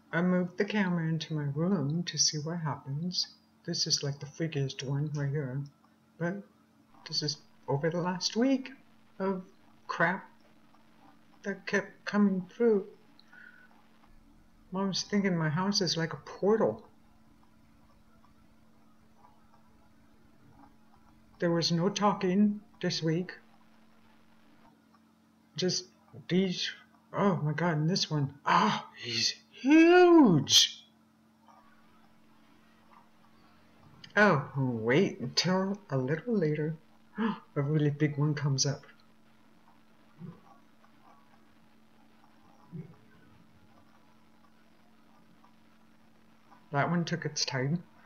I moved the camera into my room to see what happens. This is like the freakiest one right here. But this is over the last week of crap that kept coming through. I was thinking my house is like a portal. There was no talking this week. Just these. Oh my god, and this one. Ah, he's huge. Oh, wait until a little later. A really big one comes up. That one took its time.